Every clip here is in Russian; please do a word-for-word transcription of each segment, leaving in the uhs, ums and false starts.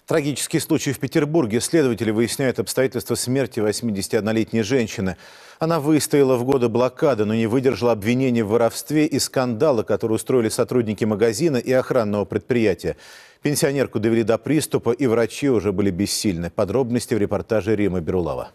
Трагический случай в Петербурге. Следователи выясняют обстоятельства смерти восьмидесятиоднолетней женщины. Она выстояла в годы блокады, но не выдержала обвинений в воровстве и скандала, который устроили сотрудники магазина и охранного предприятия. Пенсионерку довели до приступа, и врачи уже были бессильны. Подробности в репортаже Римы Берулава.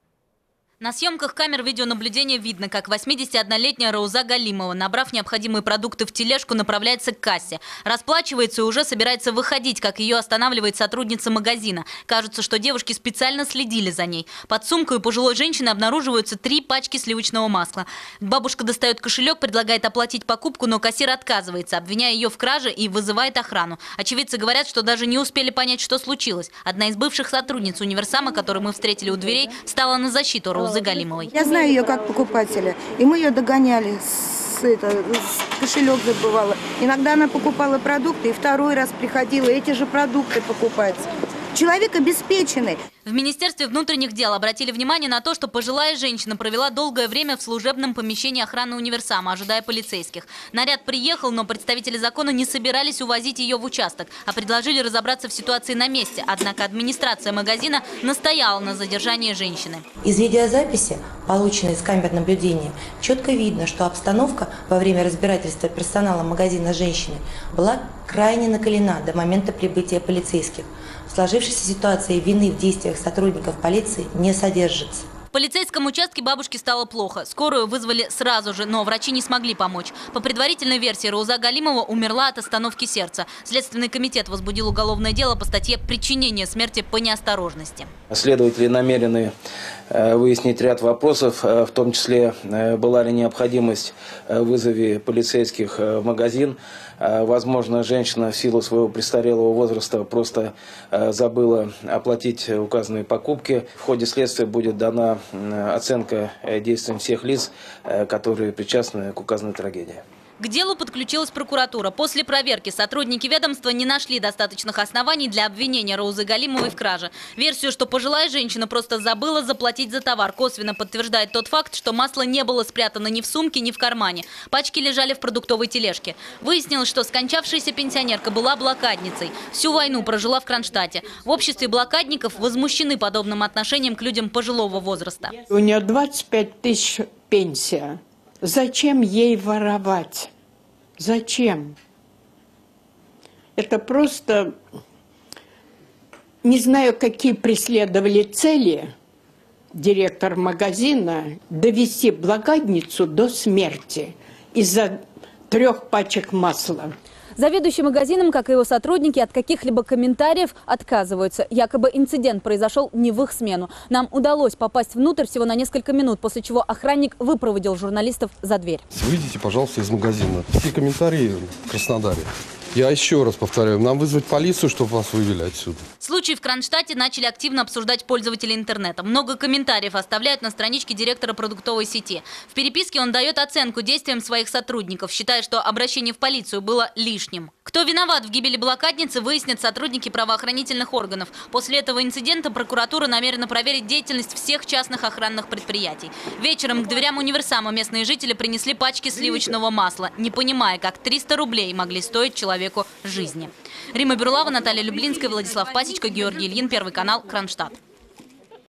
На съемках камер видеонаблюдения видно, как восьмидесятиоднолетняя Рауза Галимова, набрав необходимые продукты в тележку, направляется к кассе. Расплачивается и уже собирается выходить, как ее останавливает сотрудница магазина. Кажется, что девушки специально следили за ней. Под сумкой у пожилой женщины обнаруживаются три пачки сливочного масла. Бабушка достает кошелек, предлагает оплатить покупку, но кассир отказывается, обвиняя ее в краже, и вызывает охрану. Очевидцы говорят, что даже не успели понять, что случилось. Одна из бывших сотрудниц универсама, которую мы встретили у дверей, стала на защиту Раузы Галимовой. Я знаю ее как покупателя, и мы ее догоняли, с, это, с кошелек забывала. Иногда она покупала продукты, и второй раз приходила эти же продукты покупать. Человек обеспеченный. В Министерстве внутренних дел обратили внимание на то, что пожилая женщина провела долгое время в служебном помещении охраны универсама, ожидая полицейских. Наряд приехал, но представители закона не собирались увозить ее в участок, а предложили разобраться в ситуации на месте. Однако администрация магазина настояла на задержании женщины. Из видеозаписи, полученной из камер наблюдения, четко видно, что обстановка во время разбирательства персонала магазина женщины была крайне накалена до момента прибытия полицейских. В сложившейся ситуации вины в действиях сотрудников полиции не содержится. В полицейском участке бабушке стало плохо. Скорую вызвали сразу же, но врачи не смогли помочь. По предварительной версии, Рауза Галимова умерла от остановки сердца. Следственный комитет возбудил уголовное дело по статье «Причинение смерти по неосторожности». Следователи намерены выяснить ряд вопросов, в том числе, была ли необходимость в вызове полицейских в магазин. Возможно, женщина в силу своего престарелого возраста просто забыла оплатить указанные покупки. В ходе следствия будет дана оценка действиям всех лиц, которые причастны к указанной трагедии. К делу подключилась прокуратура. После проверки сотрудники ведомства не нашли достаточных оснований для обвинения Раузы Галимовой в краже. Версию, что пожилая женщина просто забыла заплатить за товар, косвенно подтверждает тот факт, что масло не было спрятано ни в сумке, ни в кармане. Пачки лежали в продуктовой тележке. Выяснилось, что скончавшаяся пенсионерка была блокадницей. Всю войну прожила в Кронштадте. В обществе блокадников возмущены подобным отношением к людям пожилого возраста. У нее двадцать пять тысяч пенсия. Зачем ей воровать? Зачем? Это просто, не знаю, какие преследовали цели директор магазина, довести блокадницу до смерти из-за трех пачек масла. Заведующий магазином, как и его сотрудники, от каких-либо комментариев отказываются. Якобы инцидент произошел не в их смену. Нам удалось попасть внутрь всего на несколько минут, после чего охранник выпроводил журналистов за дверь. Выйдите, пожалуйста, из магазина. Все комментарии в Краснодаре. Я еще раз повторяю, нам вызвать полицию, чтобы вас вывели отсюда. Случай в Кронштадте начали активно обсуждать пользователи интернета. Много комментариев оставляют на страничке директора продуктовой сети. В переписке он дает оценку действиям своих сотрудников, считая, что обращение в полицию было лишним. Кто виноват в гибели блокадницы, выяснят сотрудники правоохранительных органов. После этого инцидента прокуратура намерена проверить деятельность всех частных охранных предприятий. Вечером к дверям универсама местные жители принесли пачки сливочного масла, не понимая, как триста рублей могли стоить человеку жизни. Рима Берулава, Наталья Люблинская, Владислав Пасечко, Георгий Ильин, Первый канал, Кронштадт.